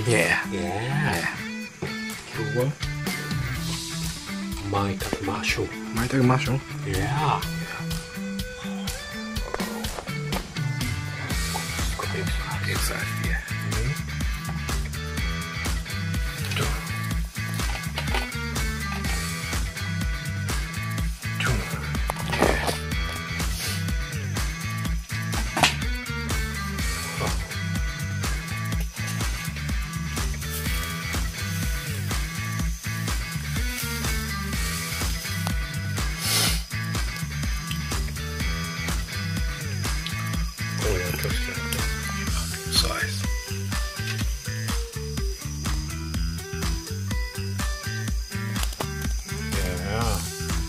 Yeah. Yeah. Cool. Maitake mushroom. Maitake mushroom? Yeah. Big size, yeah. Size. Yeah.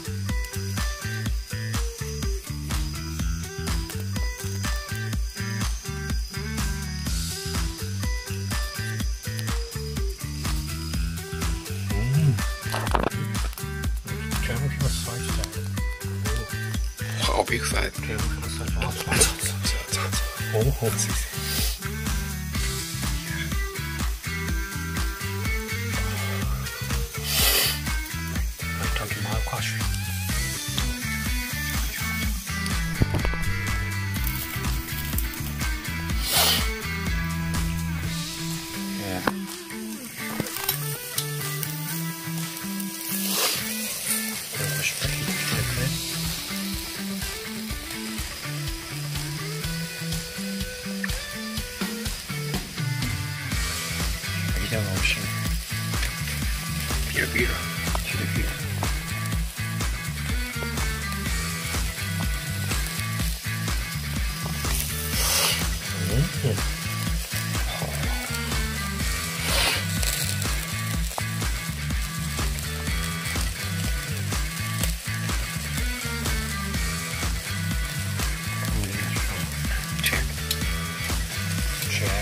German people size that. Wow, big size. German people size. Oh, Maitake mushroom. Yeah. Beer. Check.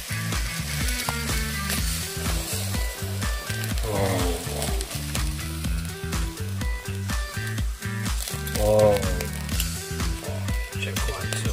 Oh. Check 1, 2.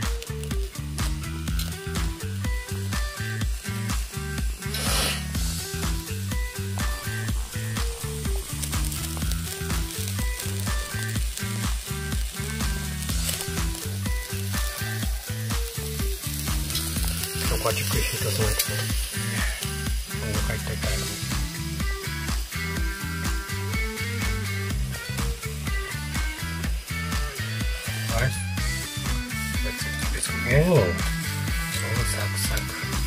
こっち食いしとそうですね。お腹いっぱいからね。Oh, so sack sack.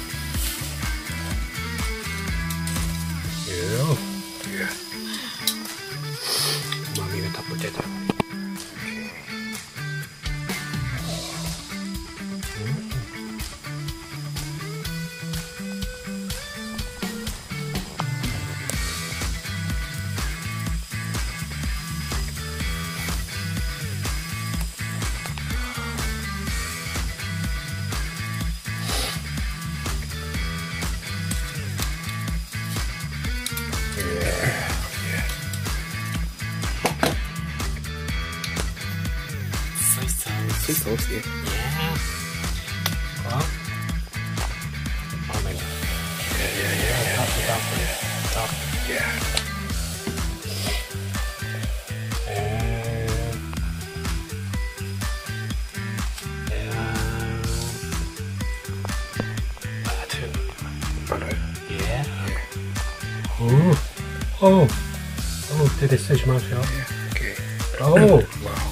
Yeah. Yeah. うまみがたっぷり出てる。 Soy sauce, yeah. Yeah. Well, oh my god. Yeah. Top. Yeah. Butter. Yeah. Oh,手で失礼しますよ。 Okay. Oh, Wow.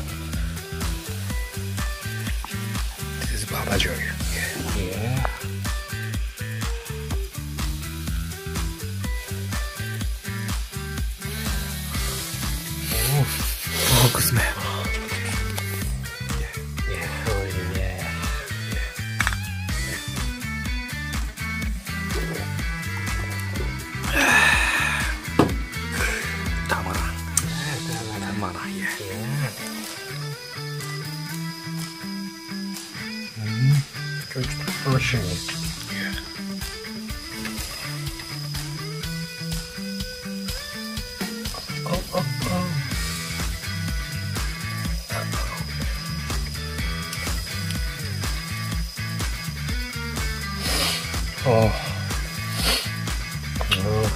This is Baba Joy. Yeah. yeah. Oh, good smell. Yeah, oh yeah. Tamara, yeah. Good portion. Yeah. Oh. Oh.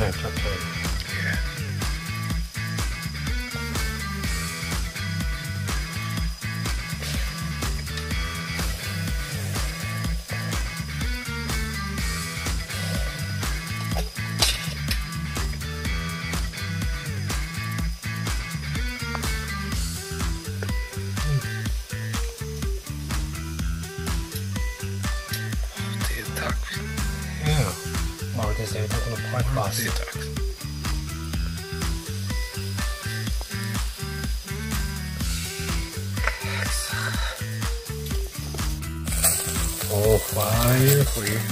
はい、ちょっと。Maar het is de hele tijd een apart pas. Oh, fire for you.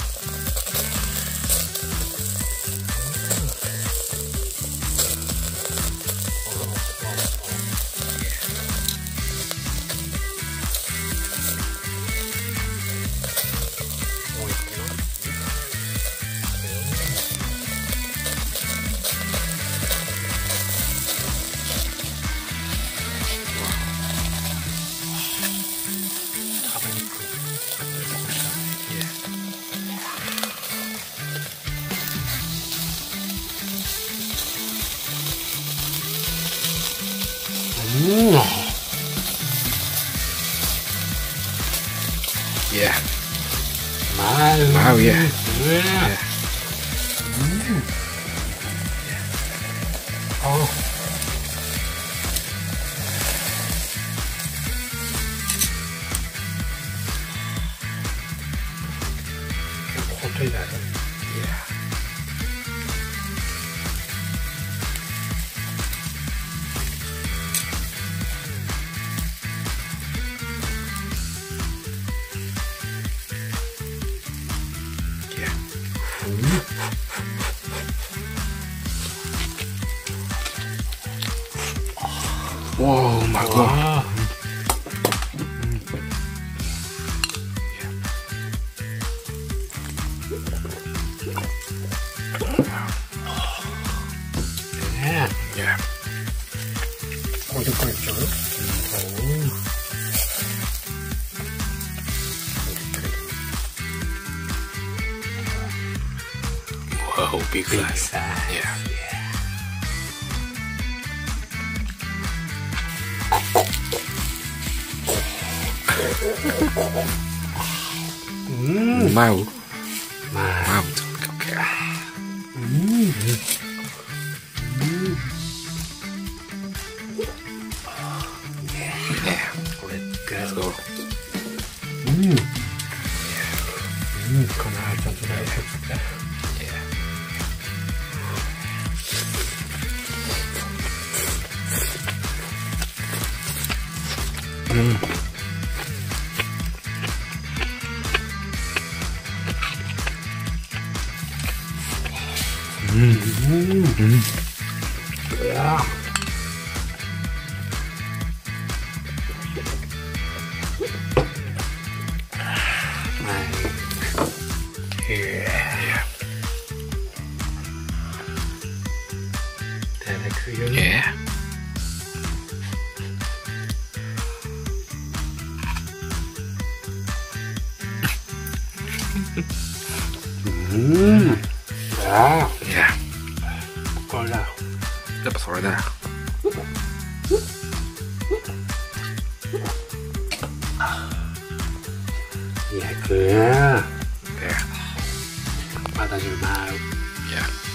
Yeah. Wow, yeah. Yeah. Oh. Hot that. Yeah. Whoa, my God. Yeah. Yeah. Oh, the great job. Whoa, big size. Size. Yeah. Mild. Okay. Yeah. Let's go. Kan uit dat we daar even. Yeah. Ja. Yeah. Delicacy. Yeah. Ja. Yeah. Kolla. やっぱそれだよ。 Ja, klaar. Yeah. Maar dat is normaal. Yeah.